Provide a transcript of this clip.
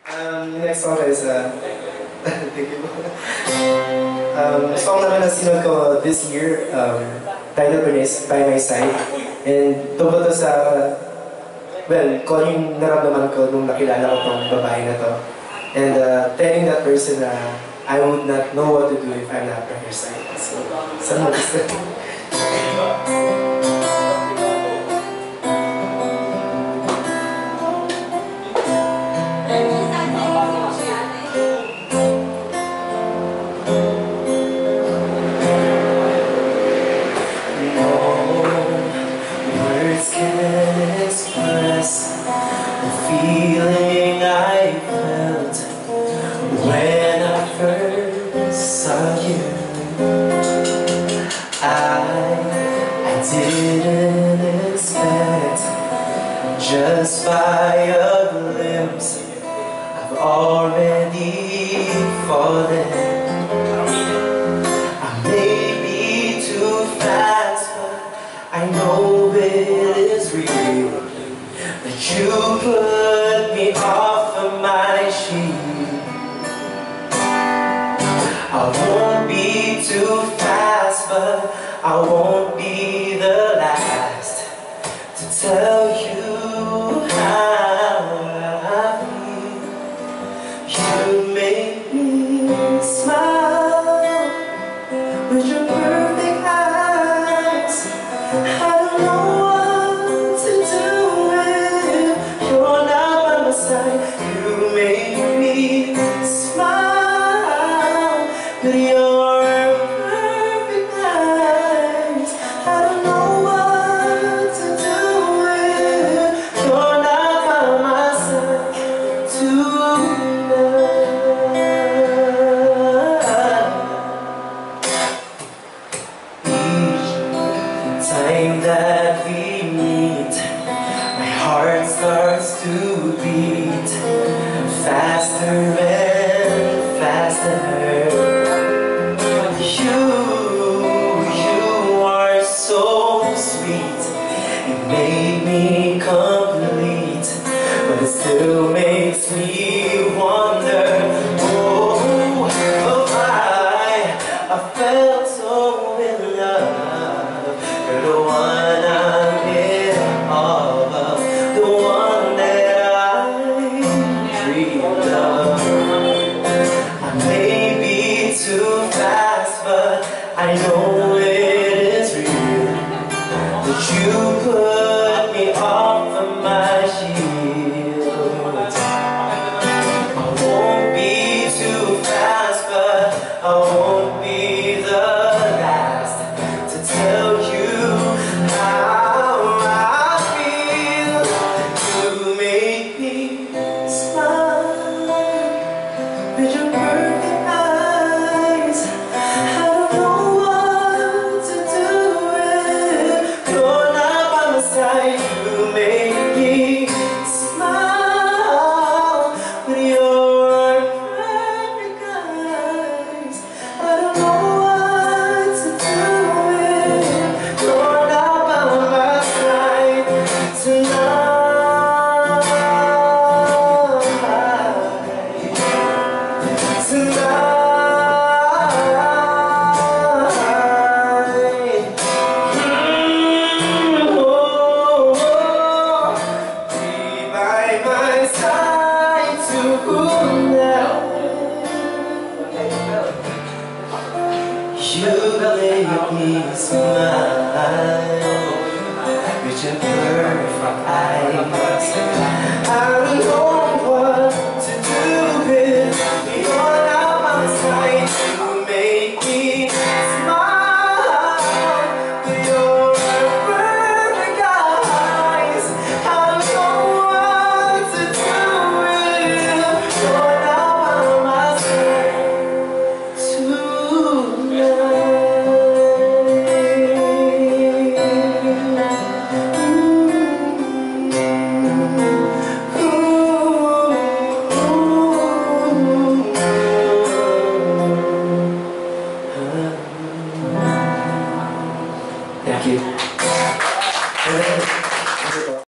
The next song is thank you. Song naman na sinod ko this year, title ko is By My Side. And tungkol to sa, well, kung yung naramdaman ko nung nakilala ko tong babae na to. And telling that person na I would not know what to do if I'm not by her side. So, saan mo gusto? Feeling I felt when I first saw you, I didn't expect, just by a glimpse I've already fallen. I may be too fast, but I know it is real that you put me off of my sheet. I won't be too fast, but I won't be the last to tell you how I feel. You make me smile with your perfect eyes. I don't know what to do if you're not by my side. You make me smile with your perfect eyes. I don't know what to do if you're not by my side tonight. Each time that we meet, my heart starts to beat faster and faster. You are so sweet. You made me complete, but it still makes me wonder. Oh, I felt so in love. You're the one I'm in awe of, the one that I dreamed of. I may be too fast, but I know it is real that you put me off of my shield. I won't be too fast, but I won't be the last to tell you how I feel. You make me smile with your perfect eyes. I don't know what to do if you're not by my side. You make me smile with your perfect eyes. I don't know what to do if you're not by my side tonight. Be by my side tonight. You make me smile with your perfect eyes.